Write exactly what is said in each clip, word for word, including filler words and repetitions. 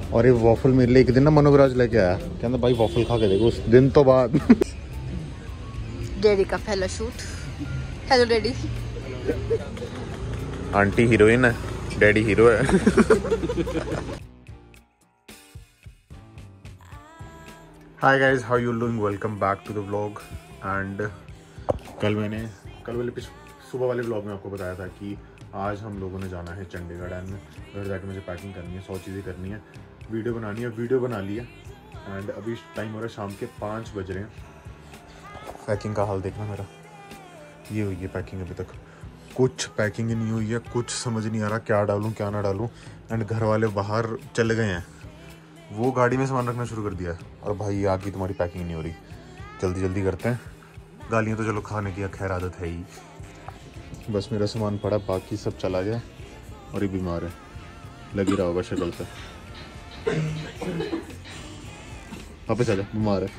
और ये वॉफल मेरे लिए एक दिन ना मनोविराज लेके आया, कहता भाई वॉफल खा के देखो। उस दिन तो बाद डैडी का पहला shoot. Hello daddy. Aunty heroine है, डैडी हीरो है। Hi guys, how you doing, welcome back to the vlog. And कल मैंने कल वाले सुबह वाले व्लॉग में आपको बताया था कि आज हम लोगों ने जाना है चंडीगढ़ एंड घर जाके मुझे पैकिंग करनी है, सौ चीज़ें करनी है, वीडियो बनानी है। वीडियो बना ली है एंड अभी टाइम हो रहा है शाम के पाँच बज रहे हैं। पैकिंग का हाल देखना मेरा, ये हुई है पैकिंग अभी तक, कुछ पैकिंग नहीं हुई है, कुछ समझ नहीं आ रहा क्या डालूं क्या ना डालूं। एंड घर वाले बाहर चले गए हैं, वो गाड़ी में सामान रखना शुरू कर दिया है। और भाई आगे तुम्हारी पैकिंग नहीं हो रही, जल्दी जल्दी करते हैं। गालियाँ तो चलो खाने की खैर आदत है ही। बस मेरा सामान पड़ा, बाकी सब चला गया। और ये बीमार है, लगी रहा होगा शक्ल से। वापस आ जा, बीमार है।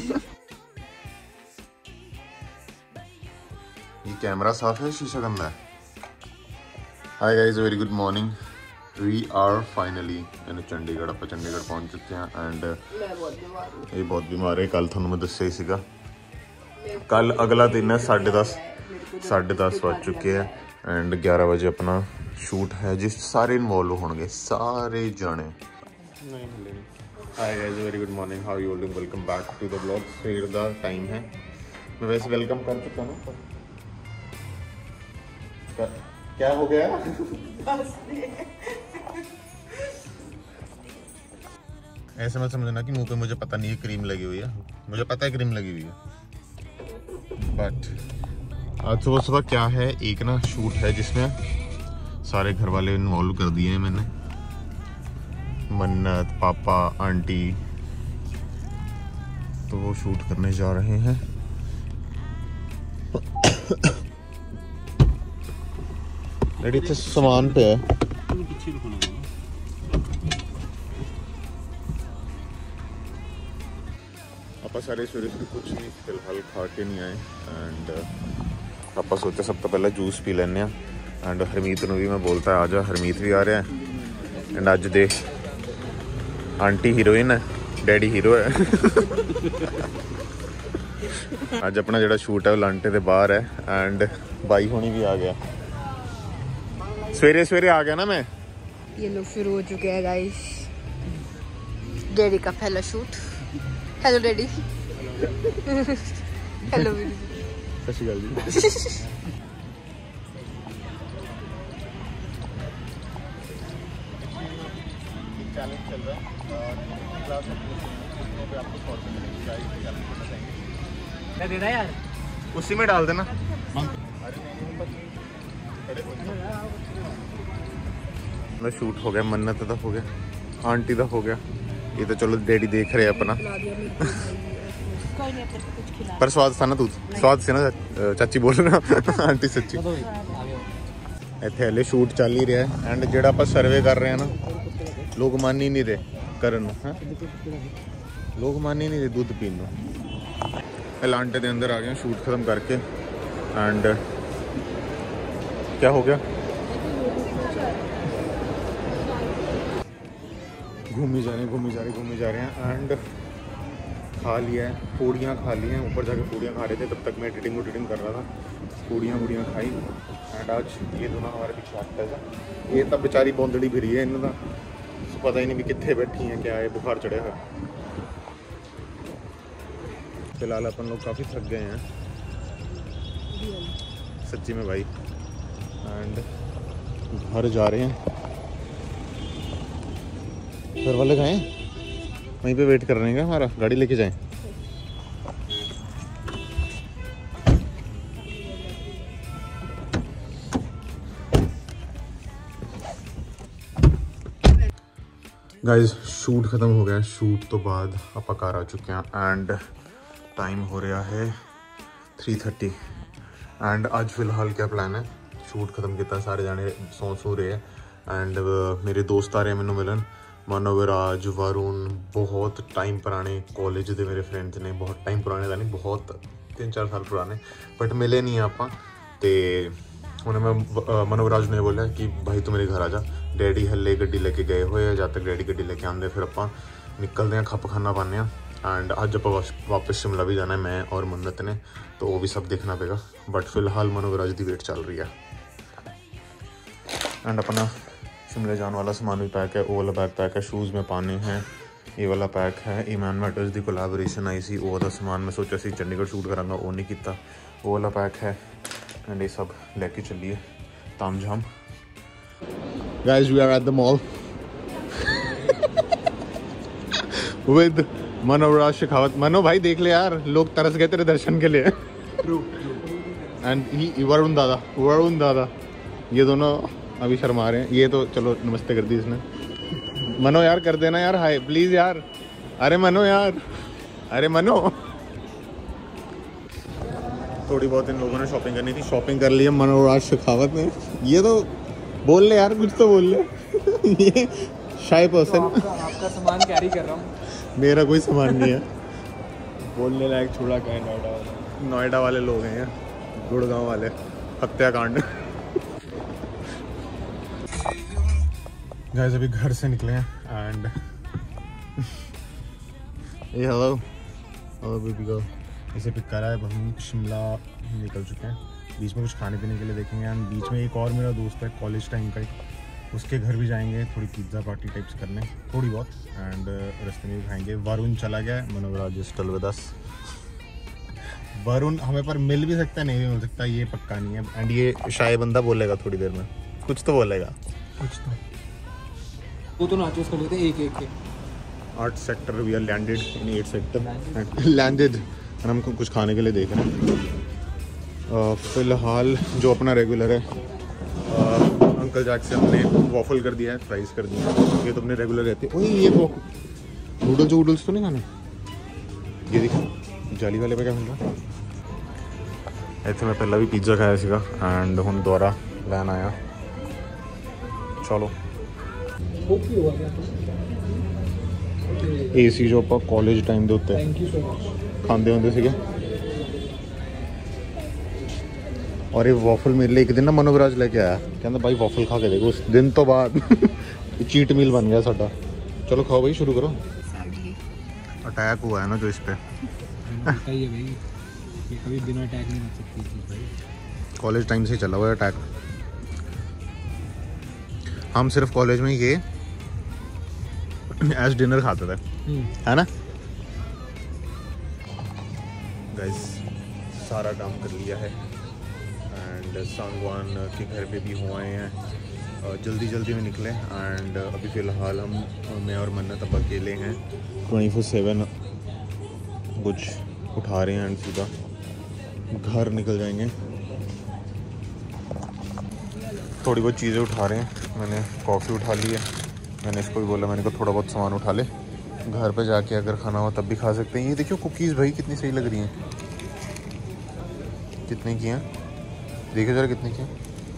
ये कैमरा साफ है, शीशा गंदा है। Hi guys, very good morning. We are finally in Chandigarh. आप चंडीगढ़ पहुंच चुके हैं एंड ये बहुत बीमार है। कल थानू मैं दस्या ही सीगा, कल अगला दिन है। साढ़े दस साढ़े दस बज चुके हैं एंड ग्यारह बजे अपना शूट है जिस सारे इन्वॉल्व होंगे, सारे जाने। Hi guys, very good morning, how you doing, welcome back to the vlog. फिर द टाइम है, मैं वैसे वेलकम कर चुका हूँ। क्या हो गया? ऐसे मत समझना कि मुंह पे मुझे पता नहीं है क्रीम लगी हुई है, मुझे पता है क्रीम लगी हुई है। बट आज सुबह सुबह क्या है, एक ना शूट है जिसमें सारे घर वाले इन्वॉल्व कर दिए हैं मैंने। मन्नत, पापा, आंटी, तो वो शूट करने जा रहे हैं। रेडी थे सामान पे है। पापा सारे सूर्य से कुछ नहीं फिलहाल खा के नहीं आए एंड पापा सोचे सब तो पहले जूस पी लेने। एंड हरमीत ने भी मैं बोलता है आजा, हरमीत भी आ रहा है। एंड अज दे आंटी हीरोइन है, डैडी हीरो है। अज अपना जो शूट है वो लांटे के बाहर है एंड बाई होनी भी आ गया। सवेरे सवेरे आ गया ना मैं। ये लोग शुरू हो चुके हैं गाइस। डैडी का पहला शूट। Hello daddy. हेलो सत श्री अकाल जी। चैलेंज चल रहा है, क्लास में आपको सौ रुपये मिलेंगे। दे दे यार, उसी में डाल देना। मैं शूट हो गया, मन्नत का हो गया, आंटी का हो गया। ये तो चलो डैडी देख रहे अपना। पर स्वाद था ना, तू स्वाद से ना चाची बोल रहा। आंटी सच्ची। इतने हले शूट चल ही रहा है एंड जो आप सर्वे कर रहे हैं ना, लोग मान ही नहीं रहे करन। लोग मान ही नहीं रहे दूध पीने। लांटे के अंदर आ गए शूट खत्म करके एंड क्या हो गया, घूमी जा रहे हैं घूमी जा रहे घूमी जा रहे हैं एंड खा लिया है, पूड़ियाँ खा ली हैं। ऊपर जाके पूड़ियाँ खा रहे थे, तब तक मैं एडिटिंग वडिटिंग कर रहा था। पूड़ियाँ वूड़ियाँ खाई एंड आज ये दोनों हमारे पीछे आता है। ये तब बेचारी बौंदड़ी फिरी है, इन्हों का पता ही नहीं भी कितने बैठी हैं, क्या है, बुखार चढ़े हुआ। फिलहाल अपन लोग काफ़ी थक गए हैं सच्ची में भाई एंड घर जा रहे हैं। घर वाले गए वहीं पे वेट कर रहे हैं, हमारा गाड़ी लेके जाएं। गाइस शूट ख़त्म हो गया, शूट तो बाद आप घर आ चुके हैं एंड टाइम हो रहा है थ्री थर्टी एंड आज फिलहाल क्या प्लान है, शूट ख़त्म किया, सारे जाने सौ सो रहे हैं एंड uh, मेरे दोस्त आ रहे हैं मैनू मिलन। मनोविराज, वरुण, बहुत टाइम पुराने कॉलेज के मेरे फ्रेंड्स ने, बहुत टाइम पुराने का नहीं, बहुत तीन चार साल पुराने, बट मिले नहीं आप। तो उन्हें मैं मनोराज ने बोला कि भाई तू मेरे घर आ जा, डैडी हल्ले गड्डी लेके गए हुए, जब तक डैडी गड्डी लेके आते फिर ਆਪਾਂ निकलते हैं खप खाना पाने एंड अज आप वापस शिमला भी जाना है मैं और मन्नत ने, तो वो भी सब देखना पड़ेगा। बट फिलहाल मनोराज की वेट चल रही है एंड अपना शिमले जाने वाला सामान भी पैक है, वो वाला बैग पैक है, शूज़ में पाने हैं, ये वाला पैक है। ईमान मैटर्स की कोलैबोरेशन आई सी, वो वाला सामान मैं सोचा सी चंडीगढ़ शूट करांगा, वो नहीं किया, वो वाला पैक है एंड ये सब लेके चलिए ताम झाम। Guys we are at the mall with Manoraj Shekhawat. Mano भाई देख ले यार, लोग तरस गए तेरे दर्शन के लिए। एंड ही वरुण दादा, वरुण दादा ये दोनों अभी शर्मा रहे हैं। ये तो चलो नमस्ते कर दी इसने। मनो यार कर देना यार हाय प्लीज यार। अरे मनो यार, अरे मनो। थोड़ी बहुत इन लोगों ने शॉपिंग करनी थी, शॉपिंग कर ली है मनोराज शेखावत ने। ये तो बोल ले यार, कुछ तो बोल ले। ये शाय पर्सन। तो आपका, आपका सामान कैरी कर रहा हूँ। मेरा कोई सामान नहीं है। बोलने लायक छोड़ा क्या है नोएडा वाले। नोएडा वाले लोग हैं यार, गुड़गांव वाले, हत्याकांड। गाइस अभी घर से निकले हैं एंड ये हेलो हेलो बेबी गर्ल, इसे पिक करा है। हम शिमला निकल चुके हैं, बीच में कुछ खाने पीने के लिए देखेंगे एंड बीच में एक और मेरा दोस्त है कॉलेज टाइम का ही, उसके घर भी जाएंगे थोड़ी पिज़्ज़ा पार्टी टाइप्स करने थोड़ी बहुत एंड रास्ते में भी खाएंगे। वरुण चला गया है, Manoraj still with us. Varun हमें पर मिल भी सकता है, नहीं भी मिल सकता, ये पक्का नहीं है। एंड ये शायद बंदा बोलेगा थोड़ी देर में, कुछ तो बोलेगा कुछ तो। वो तो नाचोस कर लेते एक एक के। आठ sector we are landed in eight sector landed and हम कुछ खाने के लिए देख रहे हैं। फ़िलहाल जो अपना रेगुलर है, uh, अंकल जैक से हमने वॉफल कर दिया है, फ्राइज़ कर दिया है, ये तो अपने रेगुलर रहते हैं। ओए ये वो नूडल्स वूडल्स तो नहीं खाने, ये देखो जाली वाले पे क्या मिल रहा है। ऐसे मैं पहला भी पिज़्ज़ा खाया सीगा एंड हम दोबारा लैन आया। चलो ए सी जो आप कॉलेज टाइम के उत्ते खाते होंगे सीगे। और ये वॉफल मेरे लिए एक दिन ना मनोराज लेके आया, कहता भाई वॉफल खा के देखो। उस दिन तो बाद चीट मील बन गया साडा। चलो खाओ भाई, शुरू करो। अटैक हुआ है ना जो इस पे, भाई ये कभी बिना अटैक नहीं कर सकती थी भाई। कॉलेज टाइम से चला हुआ है अटैक। हम सिर्फ कॉलेज में ये एज डिनर खाते थे, है ना गाइस। सारा काम कर लिया है एंड सांगवान के घर पे भी हो आए हैं, जल्दी जल्दी में निकले एंड अभी फ़िलहाल हम मैं और मन्नत अब अकेले हैं। ट्वेंटी फोर सेवन कुछ उठा रहे हैं एंड सीधा घर निकल जाएंगे। थोड़ी बहुत चीज़ें उठा रहे हैं, मैंने कॉफ़ी उठा ली है, मैंने इसको भी बोला मैंने कहा थोड़ा बहुत सामान उठा ले, घर पे जाके अगर खाना हो तब भी खा सकते हैं। ये देखियो कुकीज़ भाई कितनी सही लग रही हैं। कितने की हैं देखिए ज़रा कितने की हैं।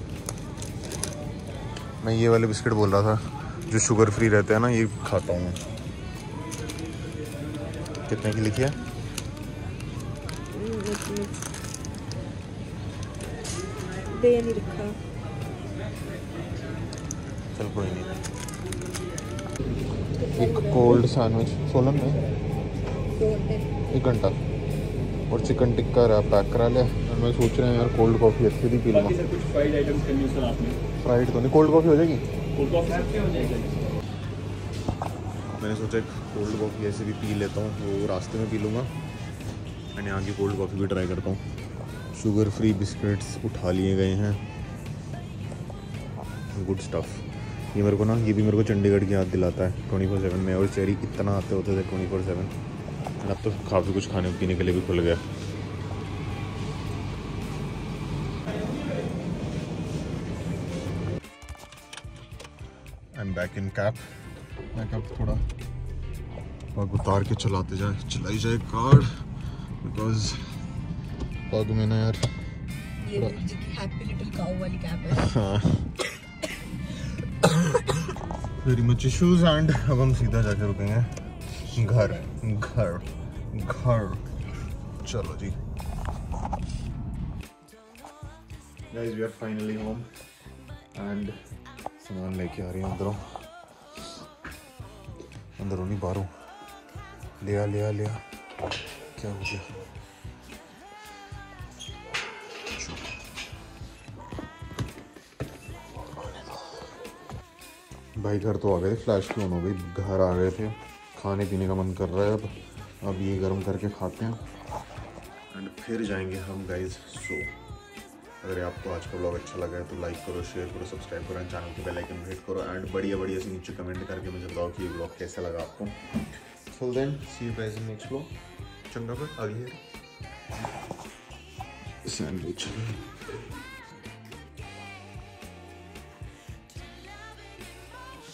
मैं ये वाले बिस्किट बोल रहा था जो शुगर फ्री रहते हैं ना, ये खाता हूँ मैं। कितने की लिखी है? दे नहीं रखा। चल कोई नहीं। एक कोल्ड सैंडविच सोलन में एक घंटा और चिकन टिक्का पैक करा लिया। और मैं सोच रहा हूँ यार कोल्ड कॉफ़ी अच्छी थी पी लूँगा। फ्राइड आइटम्स करनी है सर आपने? फ्राइड तो नहीं, कोल्ड कॉफ़ी हो जाएगी। कोल्ड कॉफ़ी हो जाएगी। मैंने सोचा कोल्ड कॉफ़ी ऐसे भी पी लेता हूँ, वो रास्ते में पी लूँगा एंड यहाँ की कोल्ड कॉफ़ी भी ट्राई करता हूँ। शुगर फ्री बिस्किट्स उठा लिए गए हैं, गुड स्टफ़। ये मेरे को ना ये भी मेरे को चंडीगढ़ की याद दिलाता है ट्वेंटी फोर सेवन में। और चेरी इतना आते होते थे ट्वेंटी फोर सेवन, अब तो काफ़ी कुछ खाने पीने के लिए भी खुल गया। I am back in cab. मैं कब थोड़ा पग उतार के चलाते जाए चलाई जाए कार, बिकॉज पग में ना यार ये हैप्पी लिटिल काऊ वाली कैप है। हाँ वेरी मच इशूज एंड अब हम सीधा जाके रुकेंगे घर घर घर। चलो जी guys we are finally home and सामान लेके आ रही हूँ अंदरों अंदरों नहीं बाहरों। लिया लिया लिया क्या हो गया? भाई घर तो आ गए, फ्लैश क्यों हो गई? घर आ गए थे, खाने पीने का मन कर रहा है अब अब ये गर्म करके खाते हैं एंड फिर जाएंगे हम गाइस सो। अगर आपको आज का व्लॉग अच्छा लगा है तो लाइक करो, शेयर करो, सब्सक्राइब करो एंड चैनल के बेल आइकन हिट करो एंड बढ़िया बढ़िया से नीचे कमेंट करके मुझे बताओ कि ये व्लॉग कैसा लगा आपको। So then see you guys in next vlog. चंगा पर आगे सैंडविच।